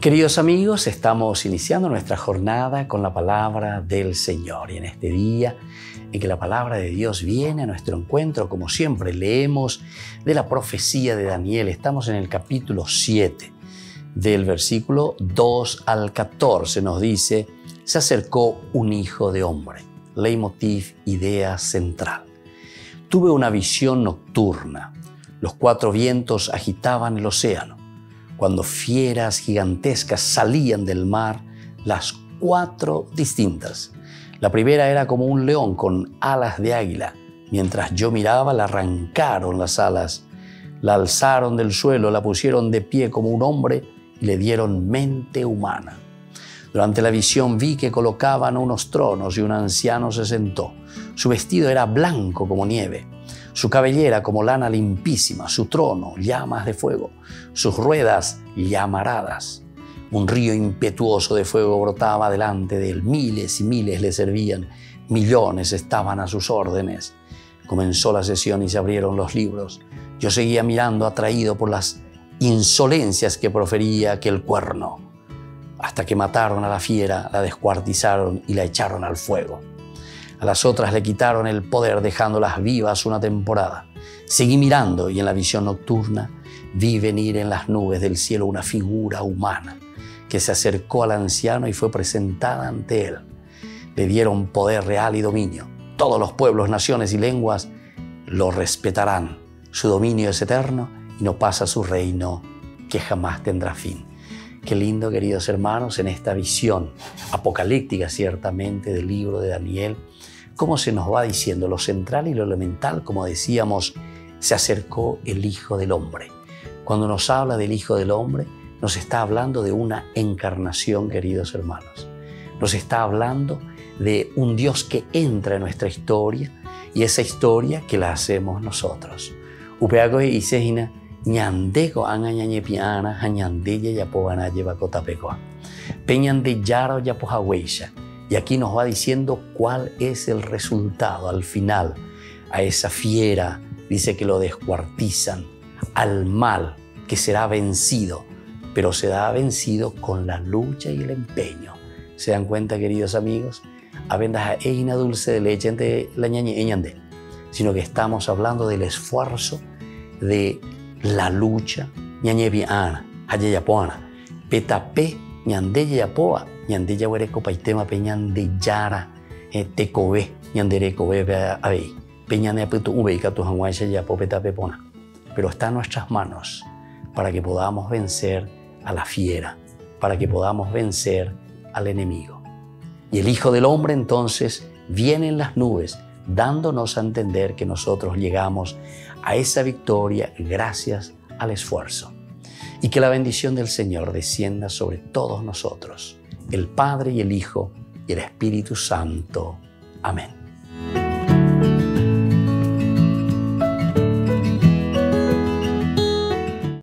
Queridos amigos, estamos iniciando nuestra jornada con la palabra del Señor. Y en este día en que la palabra de Dios viene a nuestro encuentro, como siempre, leemos de la profecía de Daniel. Estamos en el capítulo 7, del versículo 2 al 14. Nos dice: se acercó un hijo de hombre. Leitmotiv, idea central. Tuve una visión nocturna. Los cuatro vientos agitaban el océano. Cuando fieras gigantescas salían del mar, las cuatro distintas. La primera era como un león con alas de águila. Mientras yo miraba, le arrancaron las alas, la alzaron del suelo, la pusieron de pie como un hombre y le dieron mente humana. Durante la visión vi que colocaban unos tronos y un anciano se sentó. Su vestido era blanco como nieve, su cabellera como lana limpísima, su trono llamas de fuego, sus ruedas llamaradas. Un río impetuoso de fuego brotaba delante de él. Miles y miles le servían, millones estaban a sus órdenes. Comenzó la sesión y se abrieron los libros. Yo seguía mirando, atraído por las insolencias que profería aquel cuerno, hasta que mataron a la fiera, la descuartizaron y la echaron al fuego. A las otras le quitaron el poder, dejándolas vivas una temporada. Seguí mirando y en la visión nocturna vi venir en las nubes del cielo una figura humana que se acercó al anciano y fue presentada ante él. Le dieron poder real y dominio. Todos los pueblos, naciones y lenguas lo respetarán. Su dominio es eterno y no pasa su reino, que jamás tendrá fin. Qué lindo, queridos hermanos, en esta visión apocalíptica ciertamente del libro de Daniel, cómo se nos va diciendo lo central y lo elemental. Como decíamos, se acercó el Hijo del Hombre. Cuando nos habla del Hijo del Hombre, nos está hablando de una encarnación, queridos hermanos. Nos está hablando de un Dios que entra en nuestra historia y esa historia que la hacemos nosotros. Upeago y Sejina, ñandego angañañepiana, añandella yapobana llevacotapecoa. Peñande yaro yapojahueisha. Y aquí nos va diciendo cuál es el resultado al final. A esa fiera dice que lo descuartizan, al mal que será vencido, pero será vencido con la lucha y el empeño. ¿Se dan cuenta, queridos amigos? Avendaja eina dulce de leche entre la ñañe eñande, sino que estamos hablando del esfuerzo, de la lucha. Ñañe biana, hayayapoana, petape, ñande yapoa. Ñandella huereco paitema peñande yara tecobe ñandere cobe abei peñane aputu ubeika tu hanguaisha ya popeta pepona. Pero está en nuestras manos para que podamos vencer a la fiera, para que podamos vencer al enemigo. Y el Hijo del Hombre entonces viene en las nubes, dándonos a entender que nosotros llegamos a esa victoria gracias al esfuerzo. Y que la bendición del Señor descienda sobre todos nosotros, el Padre y el Hijo y el Espíritu Santo. Amén.